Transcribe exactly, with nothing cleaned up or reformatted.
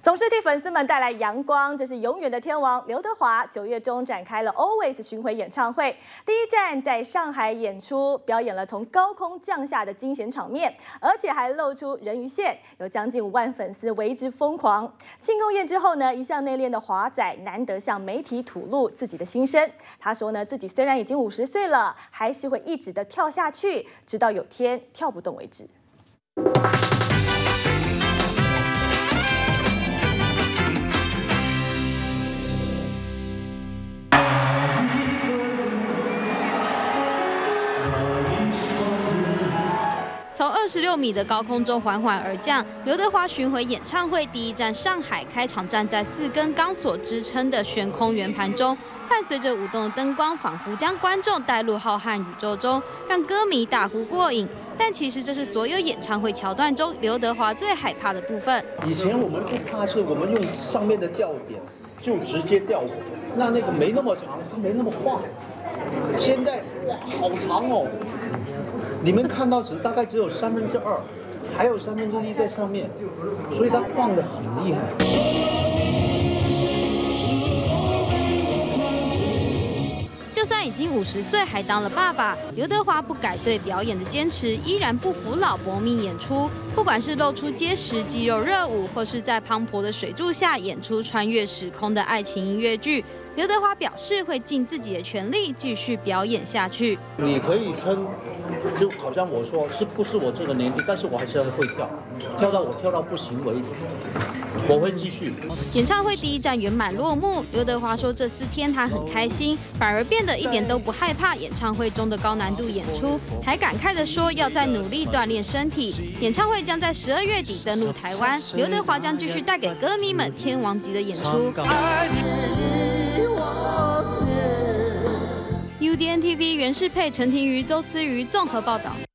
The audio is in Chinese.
总是替粉丝们带来阳光，这是永远的天王刘德华九月中展开了 Always 巡回演唱会，第一站在上海演出，表演了从高空降下的惊险场面，而且还露出人鱼线，有将近五万粉丝为之疯狂。庆功宴之后呢，一向内敛的华仔难得向媒体吐露自己的心声。他说呢，自己虽然已经五十岁了，还是会一直的跳下去，直到有天跳不动为止。 从二十六米的高空中缓缓而降，刘德华巡回演唱会第一站上海开场，站在四根钢索支撑的悬空圆盘中，伴随着舞动的灯光，仿佛将观众带入浩瀚宇宙中，让歌迷大呼过瘾。但其实这是所有演唱会桥段中刘德华最害怕的部分。 以前我们不怕是我们用上面的吊点就直接吊火，那那个没那么长，它没那么晃。现在哇，好长哦！ 你们看到只大概只有三分之二，还有三分之一在上面，所以它晃得很厉害。 就算已经五十岁，还当了爸爸，刘德华不改对表演的坚持，依然不服老，搏命演出。不管是露出结实肌肉热舞，或是在磅礴的水柱下演出穿越时空的爱情音乐剧。 刘德华表示会尽自己的全力继续表演下去。 你可以称，就好像我说，是不是我这个年纪，但是我还是会跳，跳到我跳到不行为止，我会继续。 演唱会第一站圆满落幕，刘德华说这四天他很开心，反而变得一点都不害怕演唱会中的高难度演出，还感慨地说要再努力锻炼身体。演唱会将在十二月底登陆台湾，刘德华将继续带给歌迷们天王级的演出。 U D N T V 袁世佩、陈庭瑜、周思瑜综合报道。